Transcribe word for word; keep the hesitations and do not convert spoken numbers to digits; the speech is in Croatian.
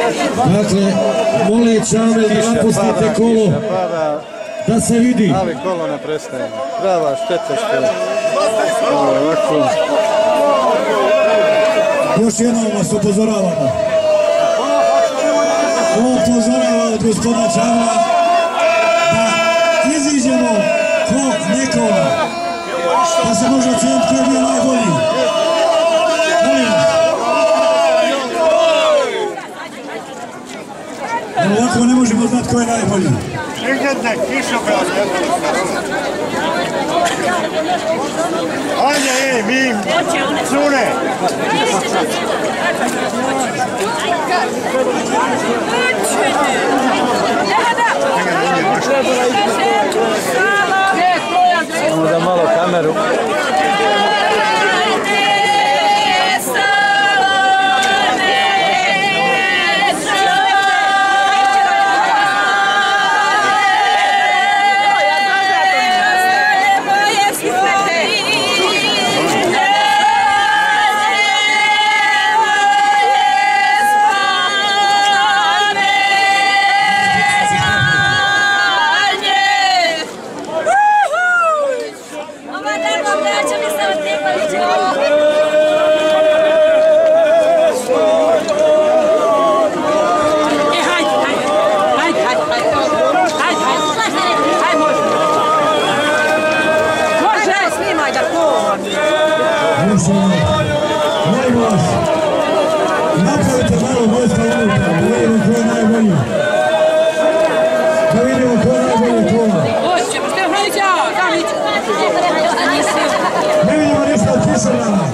Dakle, mole Čame da napustite kolo, da se vidi. Ali kolo ne prestaje. Prava šteta što je. Ovako. Još jednom vas upozoravamo. Upozorava od gospodina Čavla da iziđemo ko nekoga, da se može ocijeniti ko je bio najbolji. Molim vas. Ovako ne možemo znati ko je najbolji. Ajde, ej, mi, cune! Samo da malo kameru. Molim vas, napravite malo vojska unutra, da vidimo ko je najbolji. Da vidimo ko je najbolji kola. Ne vidimo ništa od Kišana.